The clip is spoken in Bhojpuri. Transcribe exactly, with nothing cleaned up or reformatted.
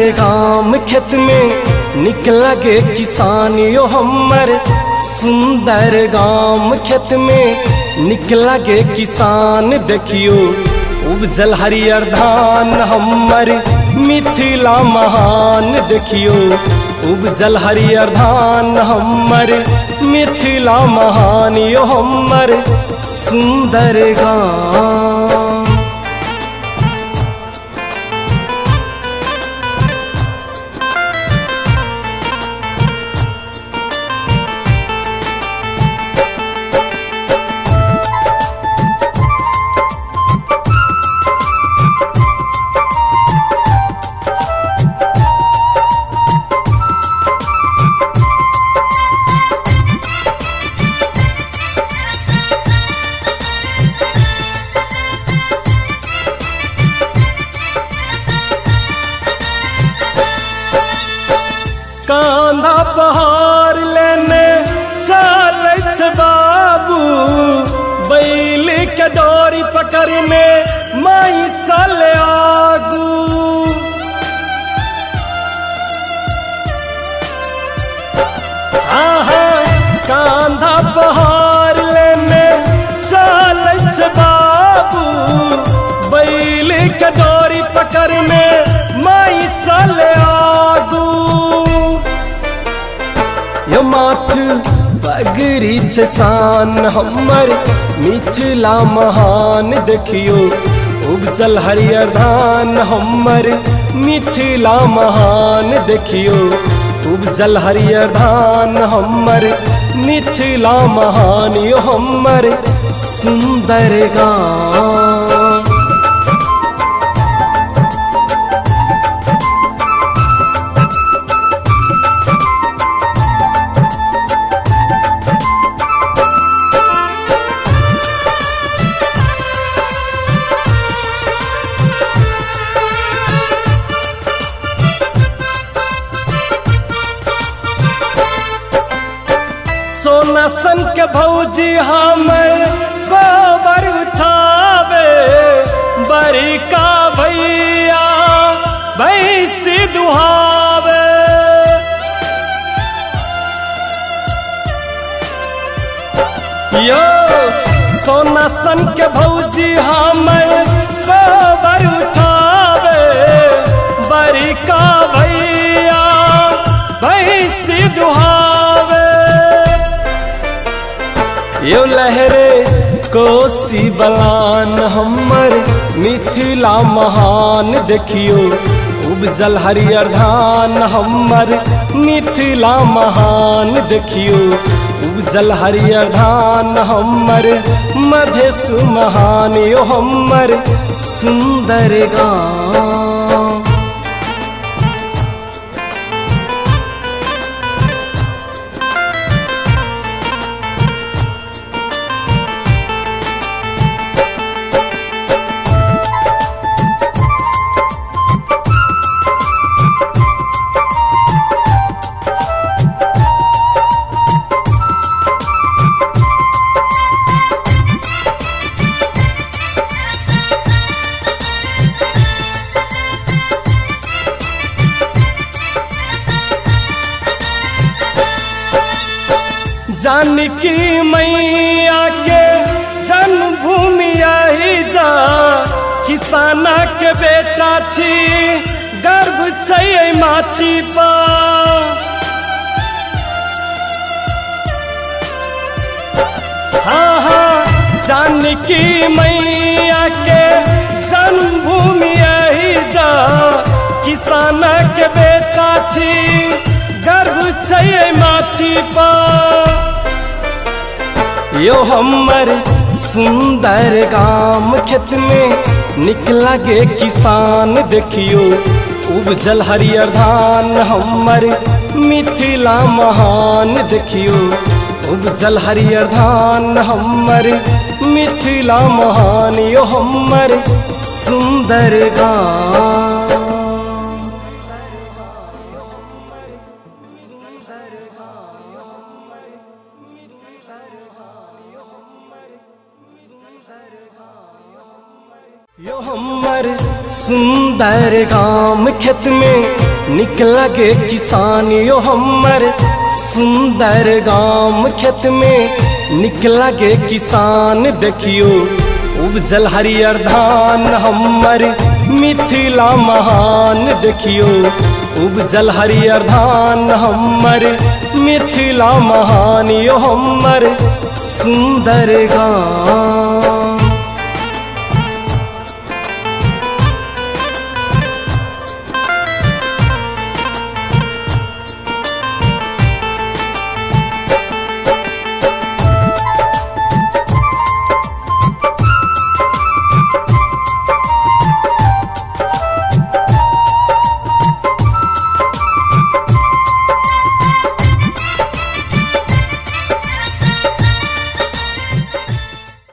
गाम खेत में निकला गे किसान यो हमर सुंदर गाम खेत में निकला गे किसान देखियो उपजल हरियर धान हमर मिथिला महान देखियो उपजल हरियर धान हमर मिथिला महान यो हमर सुंदर गाम। कांधा पहाड़ लेने चल बाबू बैल के डोरी पकड़ने माई चल आगू। आहा कांधा पहाड़ लेने चल बाबू बैल के डोरी पकड़ने माई चल आगू। यो माथ बगरी छसान हमर मिथिला महान देखियो उपजल हरियर धान हमर मिथिला महान देखियो उपजल हरियर धान हमर मिथिला महान यो हमर सुंदर गाम। सोना सन के भौजी हमर गोबर उठावे बड़ी का भैया भैंसी दुहावे। यो सोना सन के भौजी हमर गोबर उठावे बड़ी का भैया भैंसी दुहावे। यो लहरे कोसी बलान हमर मिथिला महान देखियो उपजल हरियर धान हमर मिथिला महान देखियो उपजल हरियर धान हमर मधेश महान यो हमर सुंदर गाम। जानकी मैया के जन्मभूमि यही जा किसाना के बेटा छी गर्व छै माटी पा। हाँ हाँ जानकी मैया के जन्मभूमि यही जा किसाना के बेटा छी गर्व छै माटी पा। यो हमर सुंदर गाम खेत में निकला गे किसान देखियो उपजल हरियर धान हमर मिथिला महान देखियो उपजल हरियर धान हमर मिथिला महान यो हमर सुंदर गाम। यो हम हमर सुंदर गाम खेत में निक लगे किसान यो हमर सुंदर गाम खेत में निक लगे किसान देखियो उपजल हरियर धान हमर मिथिला महान देखियो उपजल हरियर धान हमर मिथिला महान यो हमर सुंदर गाम।